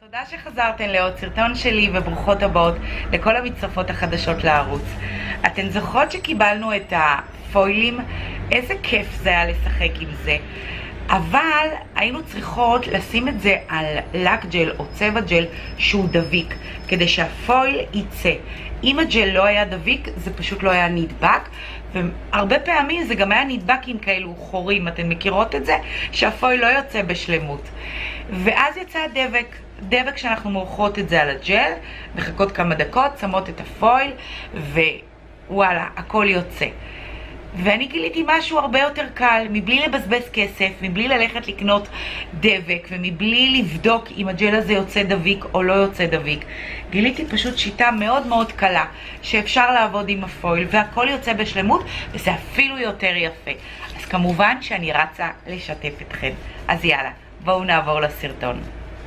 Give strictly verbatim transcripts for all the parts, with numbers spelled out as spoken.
תודה שחזרתן לעוד סרטון שלי וברוכות הבאות לכל המצטרפות החדשות לערוץ. אתן זוכרות שקיבלנו את הפוילים? איזה כיף זה היה לשחק עם זה. אבל היינו צריכות לשים את זה על לק ג'ל או צבע ג'ל שהוא דביק כדי שהפויל ייצא. אם הג'ל לא היה דביק זה פשוט לא היה נדבק, והרבה פעמים זה גם היה נדבק עם כאלו חורים, אתן מכירות את זה? שהפויל לא יוצא בשלמות. ואז יצא דבק. דבק שאנחנו מורחות את זה על הג'ל, מחכות כמה דקות, שמות את הפויל ווואלה, הכל יוצא. ואני גיליתי משהו הרבה יותר קל, מבלי לבזבז כסף, מבלי ללכת לקנות דבק ומבלי לבדוק אם הג'ל הזה יוצא דביק או לא יוצא דביק. גיליתי פשוט שיטה מאוד מאוד קלה שאפשר לעבוד עם הפויל והכל יוצא בשלמות וזה אפילו יותר יפה. אז כמובן שאני רצה לשתף אתכם. אז יאללה, בואו נעבור לסרטון.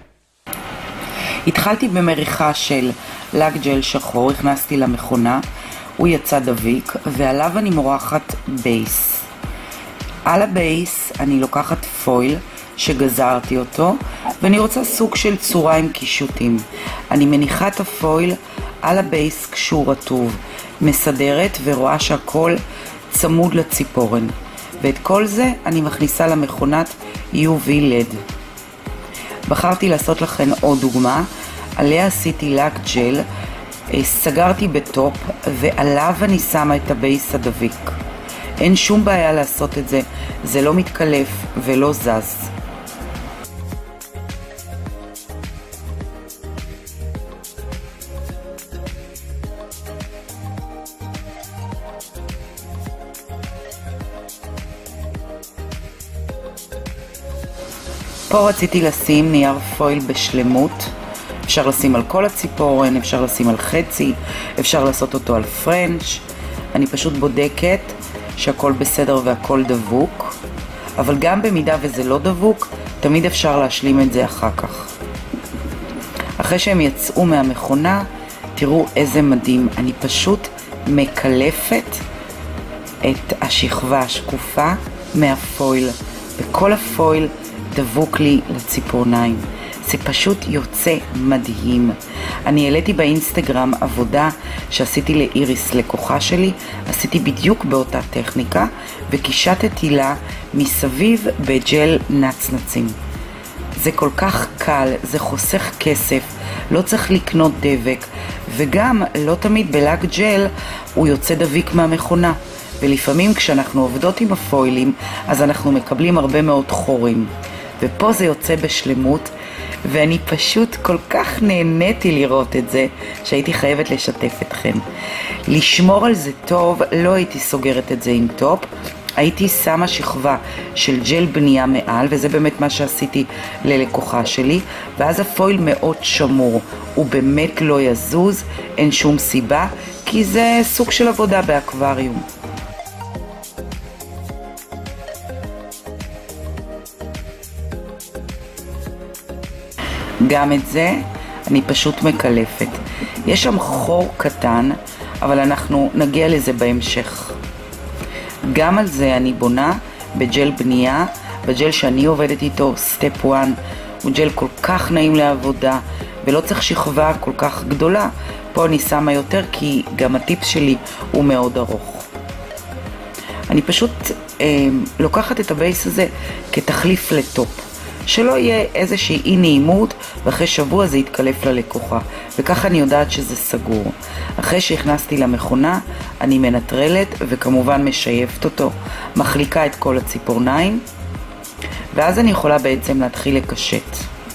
התחלתי במריחה של לק ג'ל שחור, הכנסתי למכונה, הוא יצא דביק, ועליו אני מורחת בייס. על הבייס אני לוקחת פויל שגזרתי אותו, ואני רוצה סוג של צורה עם קישוטים. אני מניחה את הפויל על הבייס כשהוא רטוב, מסדרת ורואה שהכל צמוד לציפורן. ואת כל זה אני מכניסה למכונת יו וי לד. בחרתי לעשות לכם עוד דוגמה, עליה עשיתי לק ג'ל, סגרתי בטופ ועליו אני שמה את הבייס הדביק. אין שום בעיה לעשות את זה, זה לא מתקלף ולא זז. פה רציתי לשים נייר פויל בשלמות, אפשר לשים על כל הציפורן, אפשר לשים על חצי, אפשר לעשות אותו על פרנץ'. אני פשוט בודקת שהכל בסדר והכל דבוק, אבל גם במידה וזה לא דבוק, תמיד אפשר להשלים את זה אחר כך. אחרי שהם יצאו מהמכונה, תראו איזה מדהים, אני פשוט מקלפת את השכבה השקופה מהפויל, וכל הפויל דבוק לי לציפורניים. זה פשוט יוצא מדהים. אני העליתי באינסטגרם עבודה שעשיתי לאיריס, לקוחה שלי, עשיתי בדיוק באותה טכניקה וקישטתי לה מסביב בג'ל נצנצים. זה כל כך קל, זה חוסך כסף, לא צריך לקנות דבק, וגם לא תמיד בלק ג'ל הוא יוצא דביק מהמכונה, ולפעמים כשאנחנו עובדות עם הפוילים אז אנחנו מקבלים הרבה מאוד חורים, ופה זה יוצא בשלמות, ואני פשוט כל כך נהניתי לראות את זה שהייתי חייבת לשתף אתכם. לשמור על זה טוב, לא הייתי סוגרת את זה עם טופ, הייתי שמה שכבה של ג'ל בנייה מעל, וזה באמת מה שעשיתי ללקוחה שלי, ואז הפויל מאוד שמור, הוא באמת לא יזוז, אין שום סיבה, כי זה סוג של עבודה באקווריום. גם את זה אני פשוט מקלפת. יש שם חור קטן, אבל אנחנו נגיע לזה בהמשך. גם על זה אני בונה בג'ל בנייה, בג'ל שאני עובדת איתו, סטפ אחת, הוא ג'ל כל כך נעים לעבודה, ולא צריך שכבה כל כך גדולה. פה אני שמה יותר כי גם הטיפ שלי הוא מאוד ארוך. אני פשוט אה, לוקחת את הבייס הזה כתחליף לטופ. שלא יהיה איזושהי אי נעימות, ואחרי שבוע זה יתקלף ללקוחה. וככה אני יודעת שזה סגור. אחרי שהכנסתי למכונה, אני מנטרלת וכמובן משייפת אותו, מחליקה את כל הציפורניים, ואז אני יכולה בעצם להתחיל לקשט.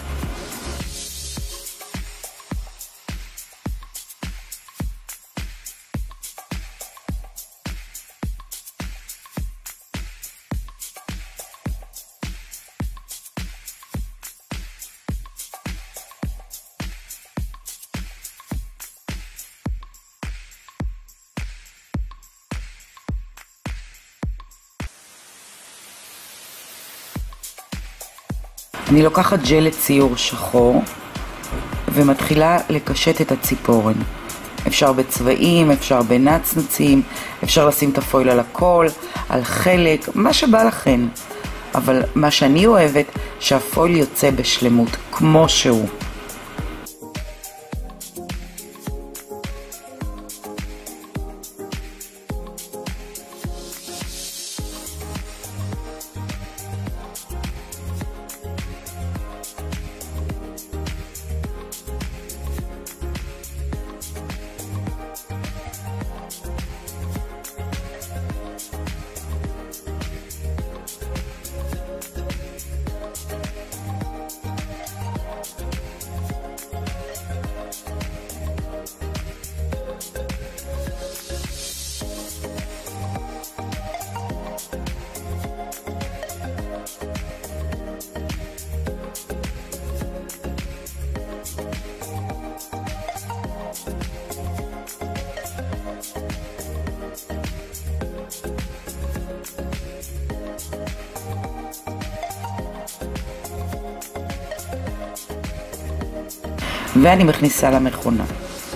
אני לוקחת ג'ל לציור שחור ומתחילה לקשט את הציפורן. אפשר בצבעים, אפשר בנצנצים, אפשר לשים את הפויל על הכל, על חלק, מה שבא לכן. אבל מה שאני אוהבת, שהפויל יוצא בשלמות, כמו שהוא. ואני מכניסה למכונה.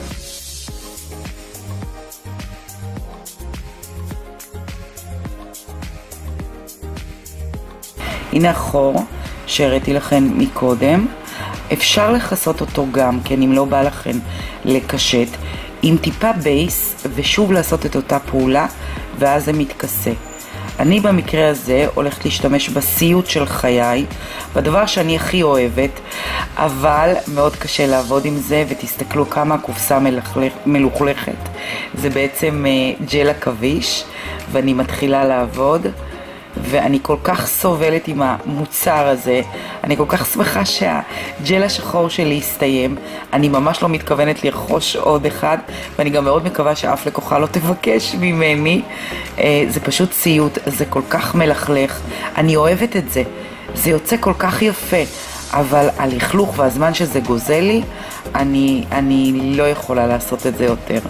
הנה החור שהראיתי לכם מקודם. אפשר לחסות אותו גם כן, אם לא בא לכם לקשט, עם טיפה בייס, ושוב לעשות את אותה פעולה, ואז זה מתכסה. אני במקרה הזה הולכת להשתמש בסיוט של חיי, בדבר שאני הכי אוהבת, אבל מאוד קשה לעבוד עם זה, ותסתכלו כמה הקופסה מלוכלכת. זה בעצם ג'ל עכביש, ואני מתחילה לעבוד. ואני כל כך סובלת עם המוצר הזה, אני כל כך שמחה שהג'ל השחור שלי הסתיים, אני ממש לא מתכוונת לרכוש עוד אחד, ואני גם מאוד מקווה שאף לקוחה לא תבקש ממני. זה פשוט סיוט, זה כל כך מלכלך, אני אוהבת את זה, זה יוצא כל כך יפה, אבל הלכלוך והזמן שזה גוזל לי, אני, אני לא יכולה לעשות את זה יותר.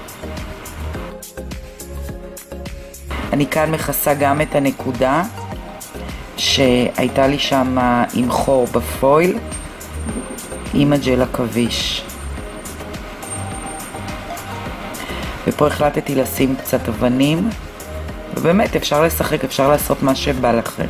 אני כאן מכסה גם את הנקודה שהייתה לי שם עם חור בפויל עם הג'ל עכביש. ופה החלטתי לשים קצת אבנים, ובאמת אפשר לשחק, אפשר לעשות מה שבא לכם.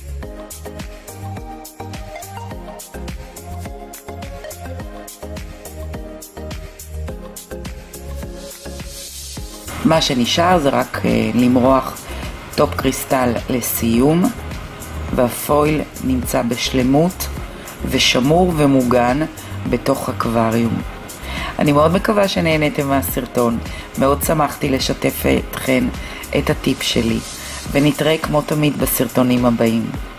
מה שנשאר זה רק למרוח טופ קריסטל לסיום, והפויל נמצא בשלמות ושמור ומוגן בתוך אקווריום. אני מאוד מקווה שנהניתם מהסרטון, מאוד שמחתי לשתף אתכן את הטיפ שלי, ונתראה כמו תמיד בסרטונים הבאים.